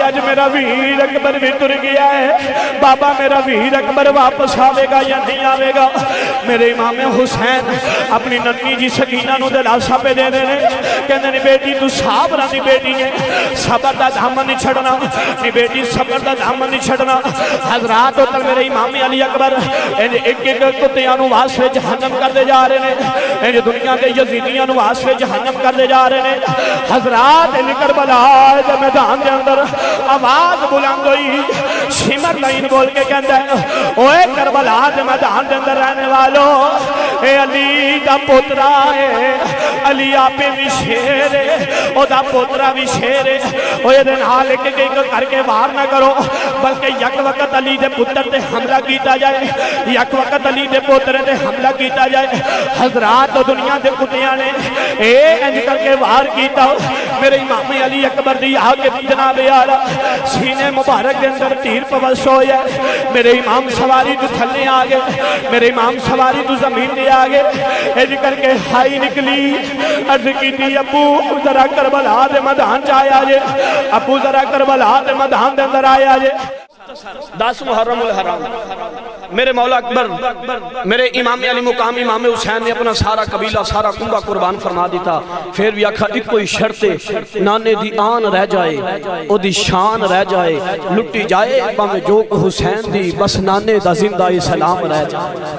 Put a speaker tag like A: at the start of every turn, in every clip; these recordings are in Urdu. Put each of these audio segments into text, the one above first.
A: اج میرا ویر اکبر بھی تر گیا ہے بابا میرا ویر اکبر واپس آوے گا یا نہیں آوے گا میرے امام حسین اپنی ننی جی سکینہ نو دلاسا پہ دے دے کہنے نہیں بیٹی تو صابرہ نہیں بیٹی ہے صبر دا دھامن نہیں چھڑنا نہیں بیٹی صبر دا دھامن نہیں چھڑنا حضرات ہوتر میرے امام علی اکبر ایک ایک کتیانو واسفے جہنم کر دے جا رہے ہیں دنیا دے یزیدیانو واسفے جہنم کر دے جا رہے ہیں حضرات کربلا دے میدان دے اندر آواز بلند ہوئی شمر لائن بول کے کہندہ ہے اوے کربلا دے میدان دے اندر رہنے والوں اے علی دا پوترا ہے علی آپے بھی شیر ہے او دا پوترا بھی شیر ہے او یہ دن حال ایک کر کے باہر نہ کرو بلکہ یک وقت علی دے پتر دے حملہ کیتا جائے یک وقت علی دے پوتر دے حملہ کیتا جائے حضرات و دنیا دے کتیاں نے اے انج کر کے باہر کیتا میرے امام علی اکبر دی آگے جناب آلہ سینے مبارک دے اندر تیر پوس ہویا میرے امام سواری تو تھلے آگے میرے امام سواری تو زمین دے آگے انج کر کے ہائی نکلی عرض کی تھی ابو ذرا کربلا دے میدان جائے آجے ابو ذرا کربلا دے میدان دے اندر آئے آجے 10 محرم الحرام میرے مولا اکبر میرے امام علی مقام امام حسین نے اپنا سارا قبیلہ سارا کنگا قربان فرما دیتا پھر بھی اکھا ایک کوئی شرطے نانے دی آن رہ جائے او دی شان رہ جائے لٹی جائے پامے جو حسین دی بس نانے دا زندہ سلام رہ جائے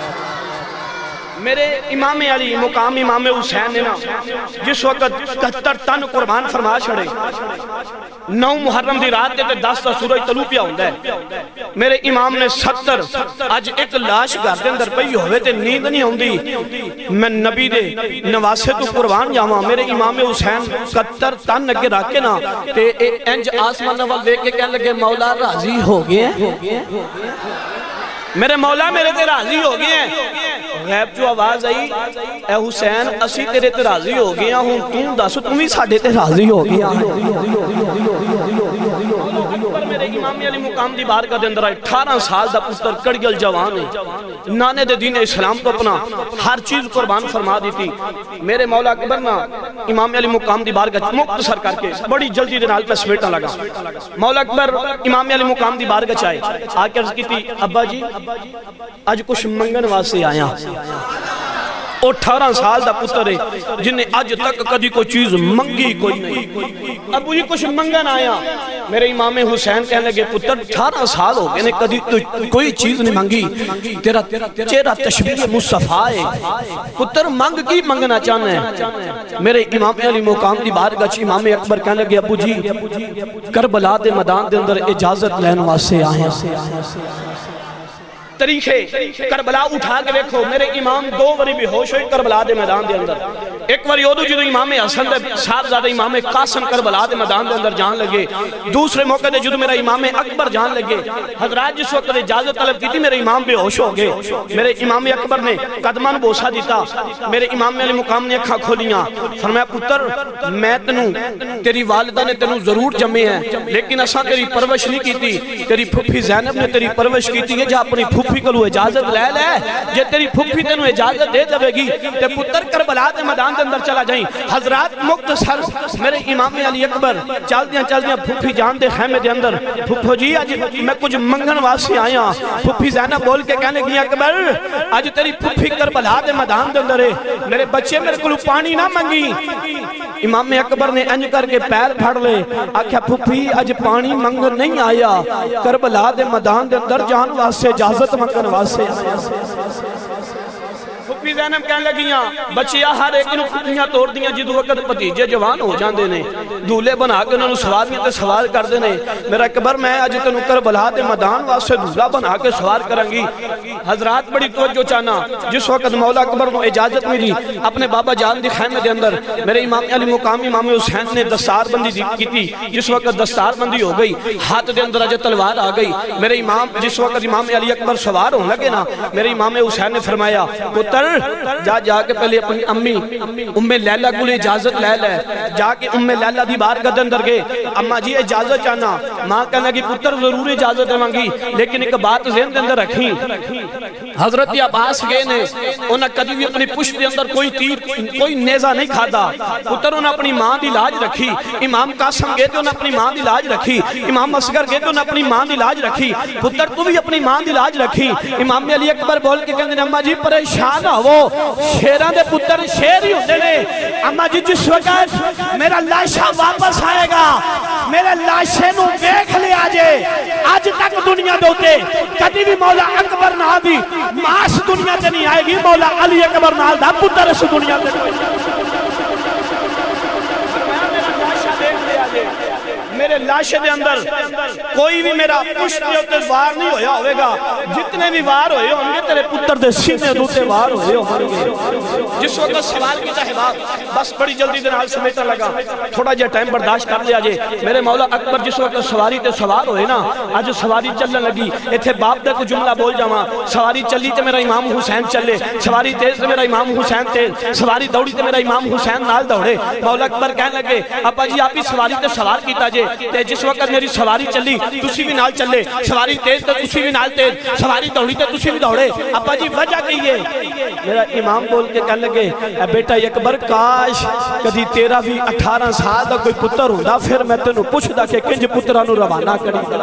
A: میرے امام علی مقام امام حسین نے نا جس وقت 71 تن قربان فرما چھڑے 9 محرم دی رات دے 10 تا سورہ طلوع پیا ہوندہ ہے میرے امام نے 70 آج ایک لاش گھر دے اندر پئی ہوئے تے نیند نہیں ہوندی میں نبی دے نواسے تو قربان جاواں میرے امام حسین 71 تن اگے رکھے نا تے انج آسمان نوال دیکھ کے کہنے لگے مولا راضی ہو گئے ہیں میرے مولا میرے تے راضی ہو گئے ہیں غیب جو آواز آئی اے حسین اسی تیرے تے راضی ہو گیا ہوں تم داسو تم ہی ساڑھے تے راضی ہو گیا میرے امام علی مقام دی بارگاہ دے اندر 18 سال دا پتر کڑگل جوان ہے نانے دے دین اسلام تو اپنا ہر چیز قربان فرما دیتی میرے مولا اکبر نا امام علی مقام دی بارگاہ مختصر کر کے بڑی جلدی دے نال پہ سمیٹا لگا مولا اکبر امام علی مقام دی بارگاہ چاہے آکے عرض کی تھی ابا جی آج کچھ منگن واسے آیا 18 سال دا پتر ہے جنہیں آج تک کدی کوئی چیز منگی کوئی نہیں ابو جی کچھ منگن آیا میرے امام حسین کہنے لگے پتر 18 سال ہو گئے کدی کوئی چیز نہیں منگی تیرا چہرہ تشبیہ مصطفیٰ ہے پتر منگ کی منگنا چاہنا ہے میرے امام علی مقام دی بارگاہ امام اکبر کہنے لگے ابو جی کربلا دے میدان دے اندر اجازت لینے واسے آئے طریقے کربلا اٹھا کے دیکھو میرے امام 2 وری بھی ہوش ہوئی کربلا دے میدان دے اندر ایک وری ادو جدو امام حسن دے صاحبزادہ امام قاسم کربلا دے میدان دے اندر جان لگے دوسرے موقع دے جدو میرا امام اکبر جان لگے حضرات جس وقت اجازت طلب کی تھی میرے امام بے ہوش ہو گئے میرے امام اکبر نے قدمان بوسا دیتا میرے امام علی مقام نے اکھا کھولیاں فرمایا پتر میں تنوں تیری والدہ نے تنوں ضرور جمعے ہیں لیکن اساں تیری پرورش نہیں کی تھی تیری پھپھی زینب نے تیری پرورش کی تھی جا اپنی پھپھی کو اجازت لے لے جے تیری پھپھی تینوں اجازت دے دے گی تے پتر کربلا دے میدان دے اندر چلا جائیں حضرات مختصر میرے امام علی اکبر چل دیاں پھپھی جان دے خیمے دے اندر پھپھو جی آج میں کچھ منگن واسے آیا پھپھی زینب بول کے کہنے گی اکبر آج تیری پھپھی کربلا دے میدان دے اندر ہے میرے بچے میرے کو پانی نہ منگی امام اکبر نے انج کر کے پیر پھڑ لے آکھیا پھپھی آج پانی منگن نہیں آیا کربلا دے میدان دے اندر جان واسے اجازت منگن واسے پھپھی زینب کہنے لگیاں بچیاں ہر ایک انہوں پھپھیاں توڑ دیاں جدو وقت پتیجے جوان ہو جاندے نے دولے بنا کے انہوں سواریاں تے سوار کر دینے میرا اکبر میں آج تنوں کربلا دے میدان واسے دولا بنا کے سوار کرنگی حضرات بڑی توجہ چاہنا جس وقت مولا اکبر کو اجازت ملی اپنے بابا جان دی خیمے دے اندر میرے امام علی مقام امام حسین نے دستار بندی کی تھی جس وقت دستار بندی ہو گئی ہاتھ دے اندر آج تلوار آ گئی میرے امام جس وقت امام علی اکبر سوار ہوں لگے نا میرے امام حسین نے فرمایا پتر جا جا کے پہلے اپنی امی ام لیلہ کو اجازت لے لے جا کے ام لیلہ دی بارگاہ دے اندر گئے اما جی اجازت چاہنا ماں کہنا کہ پتر ضرور اجازت مانگی لیکن ایک بات ذہن دے اندر رکھی حضرت عباس گئے نے انہاں کدی بھی اپنی پشت دے اندر کوئی تیر کوئی نیزہ نہیں کھادا پتر انہاں اپنی ماں دی لاج رکھی امام قاسم گئے تو انہاں اپنی ماں دی لاج رکھی امام اصغر گئے تو انہاں اپنی ماں دی لاج رکھی پتر تو بھی اپنی ماں دی لاج رکھی امام علی اکبر بول کے کہندے اما جی پریشان ہو شیراں دے پتر شیر ہی ہوندے نے اما جی جس وقت میرا لاشا واپس آئے گا میرے لاشے نو دیکھ لیا جے آج تک دنیا دوتے کدی بھی مولا اکبر نہ دی ماس دنیا تے نہیں آئے گی مولا علی اکبر نہ دا پتر اس دنیا تے میرے لاشے دے اندر کوئی بھی میرا پشت دے ہوتے وار نہیں ہویا ہوئے گا جتنے بھی وار ہوئے ہوں گے تیرے پتر دے سینے دوتے وار ہوئے ہوں گے جس وقت سوال کی تحباب بس بڑی جلدی دن حال سمیٹا لگا تھوڑا جے ٹائم برداشت کر لیا جے میرے مولا اکبر جس وقت سواری تے سوار ہوئے نا آج سواری چلنے لگی ایتھے باپ دے کو جملہ بول جاما سواری چلی تے میرا امام حسین چلے سواری تیز تے میرا امام حسین تیز سواری دوڑی تے میرا امام حسین نال دوڑے مولا اکبر کہنے لگے ابا جی آپ ہی سواری تے سوار کیتا جے تے جس وقت میری سواری چلی تسی بھی نال چلے سواری تیز تے تسی بھی نال تیز سواری دوڑی تے تسی بھی دوڑے ابا جی وجہ کہیے میرا امام بول کے کہنے لگے اے بیٹا اکبر کاش کدی تیرا بھی 18 سال دا کوئی پتر ہوندا پھر میں تینوں پوچھدا کہ کنج پتراں نو روانہ کری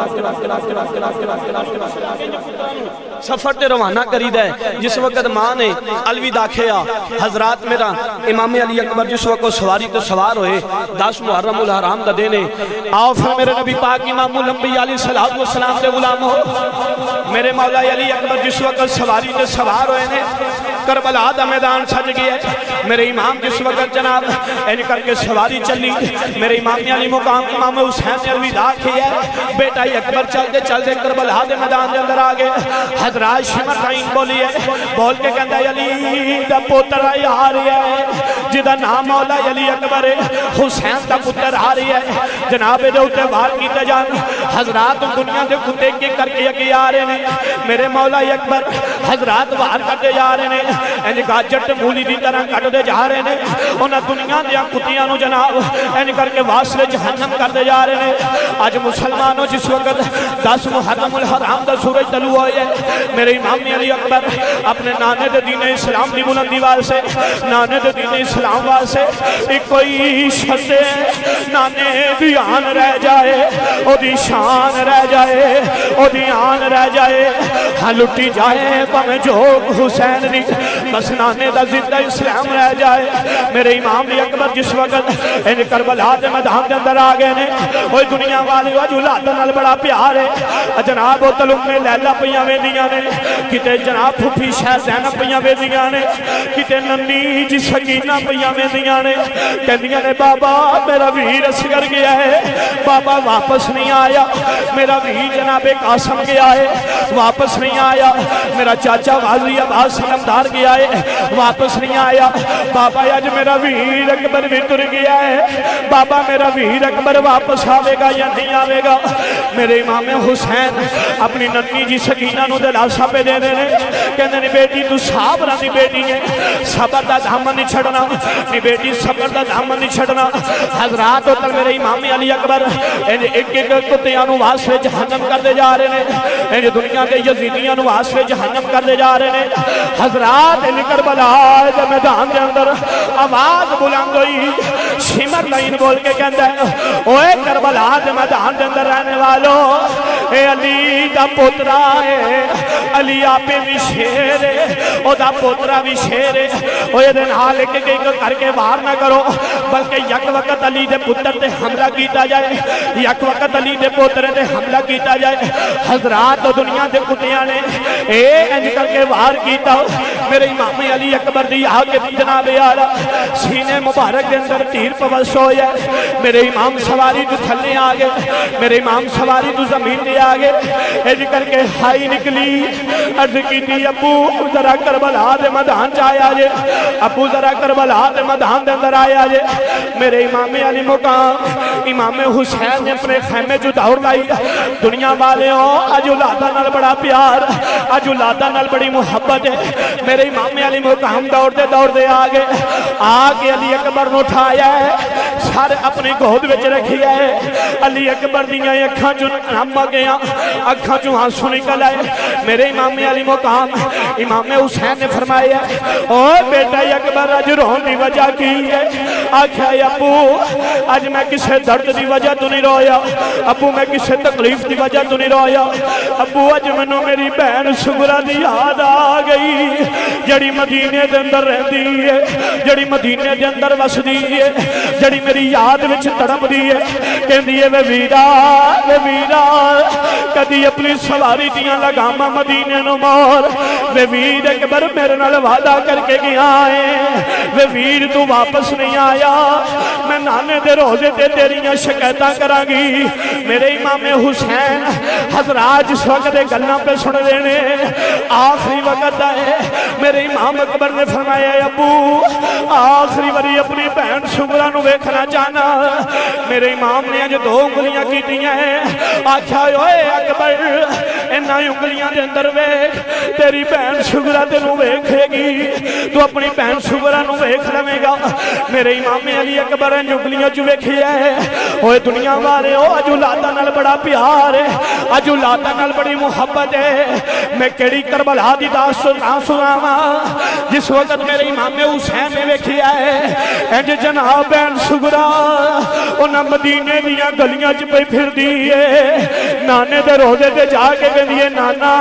A: سفر تے روانہ کری دے جس وقت ماں نے الوداع کھیا حضرات میرا امام علی اکبر جس وقت سواری تے سوار ہوئے 10 محرم الحرام دا دینے آؤ پھر میرے نبی پاک امام الانبیاء علیہ السلام دے غلام ہو میرے مولا علی اکبر جس وقت سواری تے سوار ہوئے نے کربلا دا میدان سج گیا میرے امام جس وقت جناب این کر کے سواری چلی میرے امام علی مقام امام حسین نے الوداع کیا بیٹا اکبر چل دے کربلا دے میدان دے اندر آگے حضرات شمرائن بولیے بول کے کہندہ علی دا پتر آ رہی ہے جدہ نام مولا علی اکبر حسین دا پتر آ رہی ہے جناب دے ہوتے بار کیتے جان حضرات دنیا دے کتے کے کر کے یکی آ رہے ہیں میرے مولا اکبر حضرات باہر کرتے جا رہے ہیں اینی کہا جٹ مولی دی طرح کٹ دے جا رہے ہیں انہاں دنیا دیا کتیاں نو جناب اینی کر کے واسلے جہنم کرتے جا رہے ہیں آج مسلمانوں جس وقت 10 محرم الحرام دا سورج طلوع ہوئے میرے امام علی اکبر اپنے نانے دے دین اسلام دی بلندی واسے نانے دے دین اسلام واسے ایک کوئی شرط نانے دی آن رہ جائے او دی شان رہ جائے او دی آن رہ جائے ہاں لٹی جائے پہمیں جوگ حسین دی بس نانے دا زندہ اسلام رہ جائے میرے امام علی اکبر جس وقت ان کربلا دے میدان دے اندر آگئے نے اوہ دنیا والی وجولات نال بڑا پیار ہے جناب و تلوم میں لیلہ پیاں ویدیاں نے کتے جناب پھوپھی شاہ زینب پیاں ویدیاں نے کتے ننی جی سکینہ پیاں ویدیاں نے کہندیاں نے بابا میرا ویر اصغر گیا ہے بابا واپس نہیں آیا میرا ویر جناب قاسم گیا ہے واپس نہیں آیا میرا چاچا غازی عباس سلمدار گیا ہے واپس نہیں آیا بابا آج میرا ویر اکبر بھی تر گیا ہے بابا میرا ویر اکبر واپس آوے گا یا نہیں آوے گا میرے امام حسین اپنی ننی جی سکینہ نو دلاسا پہ دے دے کہنے نہیں بیٹی تو صابرہ نہیں بیٹی ہے صبر دا دھامن نہیں چھڑنا نہیں بیٹی صبر دا دھامن نہیں چھڑنا حضرات ہوتر میرے امام علی اکبر ایک ایک کتیانو واسوے جہنم کر دے جا رہے ہیں دنیا کے یزیدیانو واسوے جہنم کر دے جا رہے ہیں حضرات کربلا دے میدان دے اندر آواز بلند ہوئی شمر لائن بول کے کہندہ ہے اوے کربلا دے میدان دے اندر رہنے والوں اے علی دا پوترا ہے علی آپے بھی شیر ہے او دا پوترا بھی شیر ہے او یہ دن حال ایک ایک کر کے باہر نہ کرو بلکہ یک وقت علی دے پتر تے حملہ کیتا جائے یک وقت علی دے پتر تے حملہ کیتا جائے حضرات دنیا دے کتیاں نے اے انج کر کے باہر کیتا میرے امام علی اکبر دی آگے جناب آلہ سینے مبارک دے اندر تیر پوس ہویا میرے امام سواری تو تھلنے آگے میرے امام سواری تو زمین دے آگے ایج کر کے ہائی نکلی عرض کی تھی ابو ذرا کربلا دے میدان چایا جے ابو ذرا کربلا دے میدان دے اندر آیا جے میرے امام علی مقام امام حسین نے اپنے خیمے جو دور لائی دنیا والے ہو آج اولادہ نال بڑا پیار آج اولادہ نال بڑی محبت ہے میرے امام علی مقام دور دے آگے آگے علی اکبر نو اٹھایا ہے سارے اپنی گود وچ رکھی ہے علی اکبر دیاں اکھاں چوں نم گیا اکھاں چوں آنسو نکل آئے میرے امام علی مقام امام حسین نے فرمایا او بیٹا اکبر اج رون دی وجہ کی ہے آکھیا ابو اج میں کسے درد دی وجہ تو نہیں رویا ابو میں کسے تکلیف دی وجہ تو نہیں رویا ابو اج منو میری بہن سغرا دی یاد آ گئی جڑی مدینے دے اندر رہندی ہے جڑی مدینے دے اندر وسدی ہے جڑی میری یاد وچ تڑپدی ہے کہندی ہے وے ویرا کدی اپنی سواری دیاں لگاماں مدینے نو مور وے ویر اکبر میرے نال وعدہ کر کے گیا ہے وے ویر تو واپس نہیں آیا میں نانے دے روزے تے تیریاں شکایتاں کراں گی میرے امام حسین حضرات جس وقت دے گلاں پہ سن دینے آخری وقت ہے میرے امام اکبر نے فرمایا ابو آخری باری اپنی بہن سغرا نو ویکھنا چاہنا میرے امام نے اج 2 انگلیاں کیتیاں ہیں آکھیا اوئے اکبر انہاں انگلیاں دے اندر ویکھ تیری بہن سغرا تینوں ویکھے گی تو اپنی بہن سغرا نو ویکھ لویں گا میرے امام علی اکبر نے انگلیاں چ ویکھیا ہے اوئے دنیا والے او اج اولاداں نال بڑا پیار ہے اج اولاداں نال بڑی محبت ہے میں کیڑی کربلا دی داستان سناواں جس وقت میرے امام حسین نے ویکھیا ہے انج جناب بہن سغرا انہاں مدینے دیاں گلیاں چ پئی پھردی ہے نانے دے روزے تے جا کے کہندی ہے نانا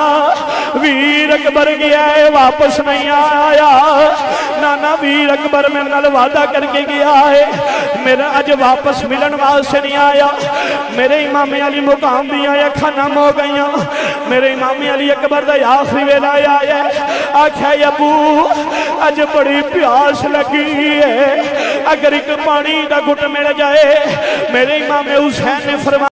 A: ویر اکبر گیا ہے واپس نہیں آیا نانا ویر اکبر میرے نال وعدہ کر کے گیا ہے میرا اج واپس ملن واسطے نہیں آیا میرے امام علی مقام دیاں اکھاں نم ہو گئیاں میرے امام علی اکبر دا آخری ویلا آیا ہے آکھیا ابو اج بڑی پیاس لگی ہے اگر ایک پانی دا گھٹ مل جائے میرے امام حسین نے فرمایا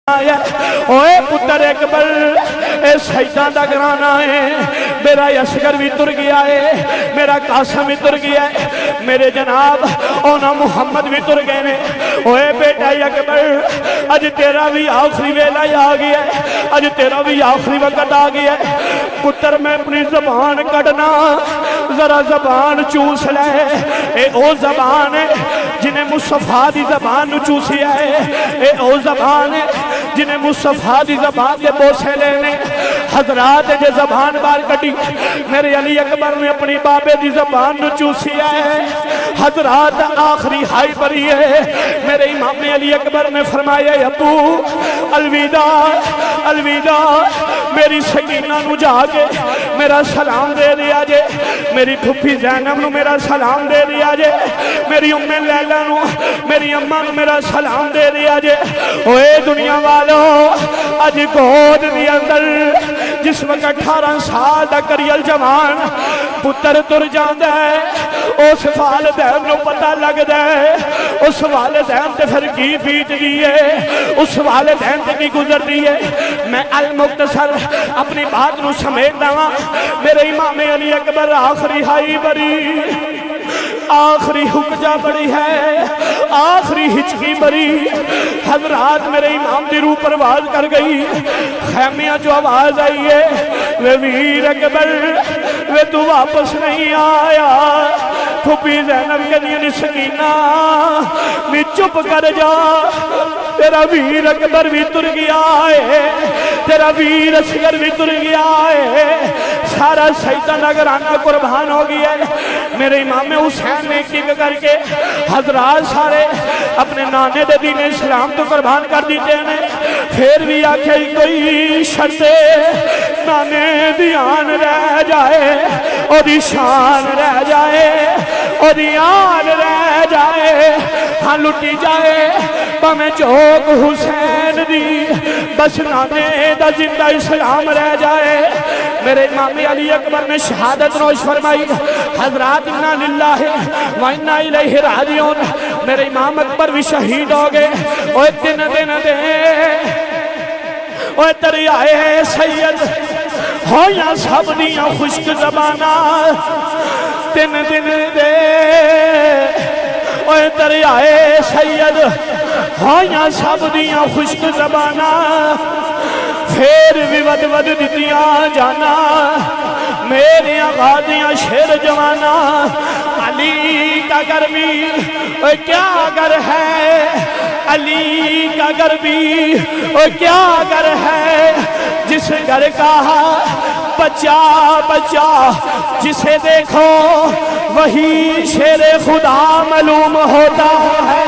A: اوے پتر اکبر اے سیداں دا گھرانہ ہے میرا اصغر بھی تر گیا ہے میرا قاسم بھی تر گیا ہے میرے جناب اونا محمد بھی تر گئے نے اوے بیٹا اکبر اج تیرا بھی آخری ویلا آ گیا ہے اج تیرا بھی آخری وقت آ گیا ہے پتر میں اپنی زبان کڑنا ذرا زبان چوس لے اے او زبان ہے جنہیں مصطفیٰ دی زبان چوسیا ہے اے او زبان ہے جنہیں مصطفیٰ دی زبان دے بوسے لینے حضرات جے زبان بار کٹی میرے علی اکبر نے اپنی بابے دی زبان چوسیا ہے حضرات آخری ہائی بری ہے میرے امام علی اکبر نے فرمایا ابو الوداع میری سکینہ نو جا کے میرا سلام دے دیا جے میری پھپھی زینب نو میرا سلام دے دیا جے میری ام لیلہ نو میری اماں نو میرا سلام دے دیا جے اوے دنیا والو اج گود دی اندر جس وقت 18 سال دا کریل جوان پتر تر جاندا ہے اس والدین نو پتہ لگدا ہے اس والدین تے پھر کی بیت گئی ہے اس والدین تے کی گزرتی ہے میں المختصر اپنی بات نو سمیٹ داواں میرے امام علی اکبر آخری ہائی بری آخری حکجہ بڑی ہے آخری ہچکی بری حضرات میرے امام دی روح پرواز کر گئی خیمیاں جو آواز آئی ہے وے ویر اکبر وے تو واپس نہیں آیا پھوپی زینب کے دین سکینہ میں چپ کر جا تیرا ویر اکبر بھی تر گیا ہے تیرا ویر اصغر بھی تر گیا ہے سارا سیدہ نگرانہ قربان ہو گیا ہے میرے امام حسین نے ایک کر کے حضرات سارے اپنے نانے دے دین اسلام تو قربان کر دیتے ہیں پھر بھی آکھے کوئی شرط نانے دیان رہ جائے اور دی شان رہ جائے اور دی آن رہ جائے ہاں لٹی جائے پامیں چوک حسین دی بس نانے دا زندہ اسلام رہ جائے میرے امام علی اکبر نے شہادت نوش فرمائی حضرات انا للہ و انا الیہ راجعون میرے امام اکبر بھی شہید ہو گئے اور دن اوہ دریائے سید ہویاں سب دیاں خشک زبانہ تین دن دے اوہ دریائے سید ہویاں سب دیاں خشک زبانہ پھر بھی ود ود دیتیاں جانا میری غازیاں شیر جوانا علی کا گھر بھی کیا گھر ہے علی کا گھر بھی کیا گھر ہے جس گھر کا بچہ بچہ جسے دیکھو وہی شیر خدا معلوم ہوتا ہے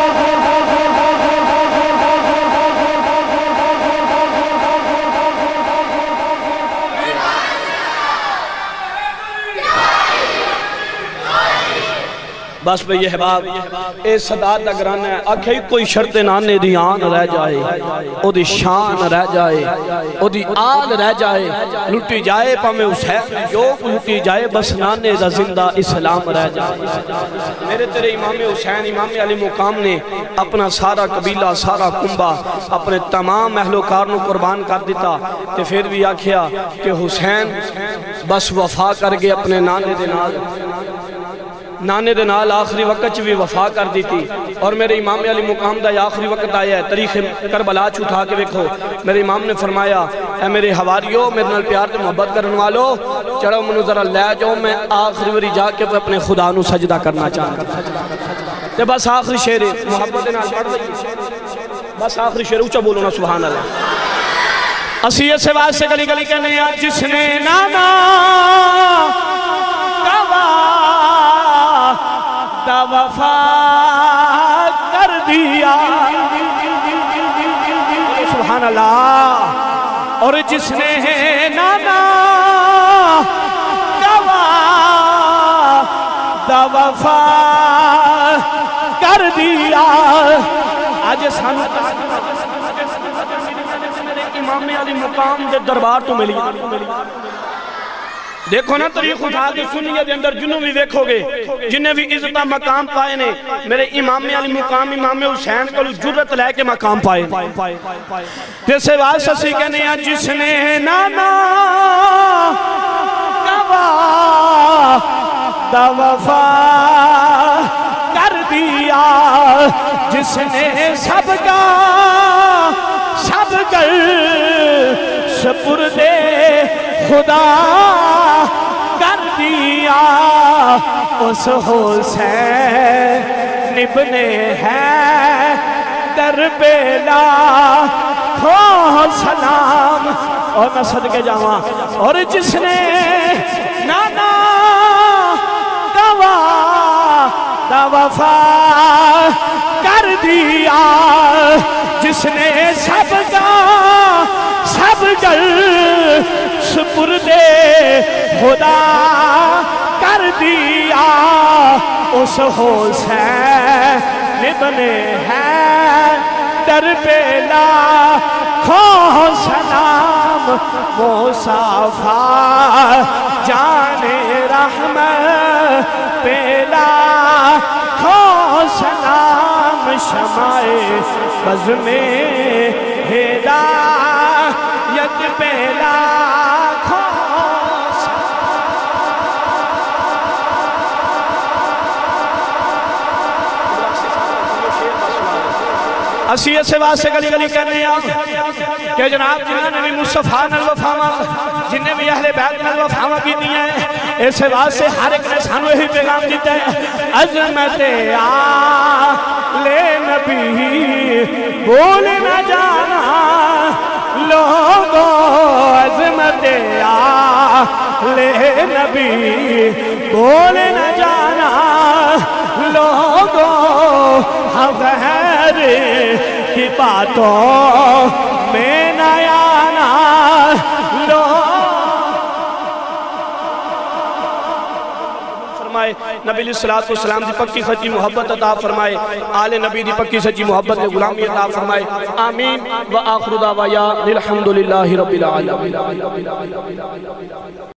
A: بس بھئی یہ باب اے صدات اگران ہے آکھے کوئی شرط نانے دی آن رہ جائے او دی شان رہ جائے او دی آل رہ جائے لٹی جائے پا میں حسین جو لٹی جائے بس نانے دا زندہ اسلام رہ جائے میرے تیرے امام حسین امام علی مقام نے اپنا سارا قبیلہ سارا کنبہ اپنے تمام اہل و کارنوں قربان کر دیتا تے پھر بھی آکھیا کہ حسین بس وفا کر گئے اپنے نانے دے نال آخری وقت بھی وفا کر دی تھی اور میرے امام علی مقام دا آخری وقت آیا ہے تاریخ کربلا چھوٹا کے ویکھو میرے امام نے فرمایا اے میرے حواریوں میرے نال پیار تے محبت کرن والو چڑھو منو ذرا لے جاؤ میں آخری وری جا کے اپنے خدا نو سجدہ کرنا چاہتا تے بس آخری شعر محبت نال پڑھ رہی بس آخری شعر اونچا بولو نا سبحان اللہ اسی اسے واسے گلی گلی کہنے جس نے نانا دا وفا کر دیا سبحان اللہ اور جس نے نانا دا وفا کر دیا آج سانو امام علی مقام دے دربار تو ملی دیکھو نا طریق اٹھا کے سنیے دے اندر جنہوں بھی دیکھو گے جنہیں بھی عزتہ مقام پائے نے میرے امام علی مقام امام حسین کو جرت لے کے مقام پائے جیسے واسہ سی کہنے ہیں جس نے نانا دا وفا کر دیا جس نے سب کا سب کر سپرد خدا کر دیا اس حسین ابن ہے دربیلا ہو سلام اور میں صدقے جاواں اور جس نے نانا دا وفا کر دیا جس نے سب کا سب کر سپرد خدا کر دیا اس حسین ابن ہے دربیلا کھو سلام مصطفیٰ جان رحمت پیلا کھو سلام شمع بزم ہدایت پیلا اسی اسے واسے گلی گلی کرنے کہ جناب جنہاں نے بھی مصطفیٰ نال وفاواں جنہیں بھی اہل بیت نال وفاواں کی دیا ہے اسے واسے ہر ایک نے سانو ہی پیغام دیتا ہے عظمت آل نبی بھول نہ جانا لوگو عظمت آل نبی بھول نہ جانا لوگو غیر کی باتوں میں نہ آنا لو فرمائے نبی علیہ السلام دی پکی سچی محبت عطا فرمائے آل نبی دی پکی سچی محبت نے غلامی عطا فرمائے آمین و آخر دعوایا الحمدللہ رب العالمین